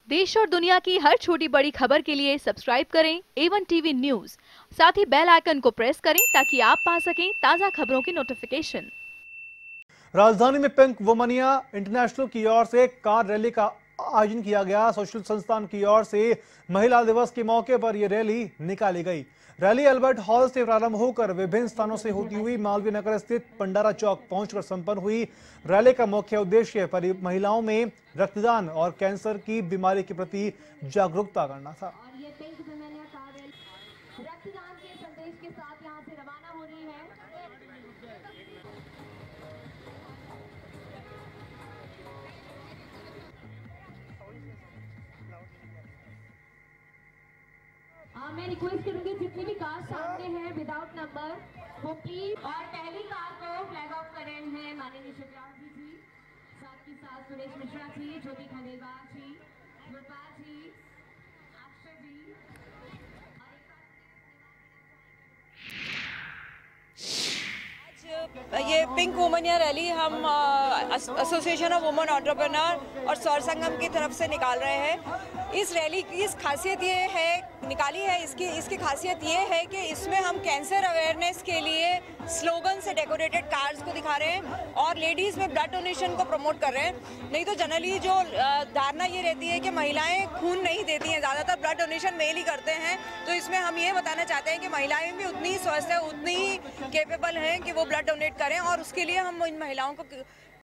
देश और दुनिया की हर छोटी बड़ी खबर के लिए सब्सक्राइब करें A1 टीवी न्यूज़। साथ ही बेल आइकन को प्रेस करें ताकि आप पा सकें ताज़ा खबरों की नोटिफिकेशन। राजधानी में पिंक वुमनिया इंटरनेशनल की ओर से कार रैली का आयोजन किया गया। सोशल संस्थान की ओर से महिला दिवस के मौके पर यह रैली निकाली गई। रैली अल्बर्ट हॉल से प्रारंभ होकर विभिन्न स्थानों से होती हुई मालवीय नगर स्थित पंडारा चौक पहुंचकर संपन्न हुई। रैली का मुख्य उद्देश्य महिलाओं में रक्तदान और कैंसर की बीमारी के प्रति जागरूकता करना था। रक्तदान के संदेश के साथ यहां से रवाना हो रही है। मैं रिक्वेस्ट करूंगी जितनी भी कार सामने हैं विदाउट नंबर वो प्लीज, और पहली कार को फ्लैग ऑफ कर रहे हैं माननीय शिवराज जी, साथ ही साथ सुरेश मिश्रा जी, ज्योति खंडेलवाल जी, गुरपाल जी, अक्षय जी। ये पिंक वुमनिया रैली हम एसोसिएशन ऑफ वुमेन एंटरप्रेन्योर और सौर संगम की तरफ से निकाल रहे हैं। इस रैली की खासियत ये है, निकाली है इसकी खासियत ये है कि इसमें हम कैंसर अवेयरनेस के लिए स्लोगन से डेकोरेटेड कार्ड्स को दिखा रहे हैं और लेडीज़ में ब्लड डोनेशन को प्रमोट कर रहे हैं। नहीं तो जनरली जो धारणा ये रहती है कि महिलाएं खून नहीं देती हैं, ज़्यादातर ब्लड डोनेशन मेल ही करते हैं। तो इसमें हम ये बताना चाहते हैं कि महिलाएं भी उतनी ही स्वस्थ है, उतनी ही केपेबल हैं कि वो ब्लड डोनेट करें, और उसके लिए हम इन महिलाओं को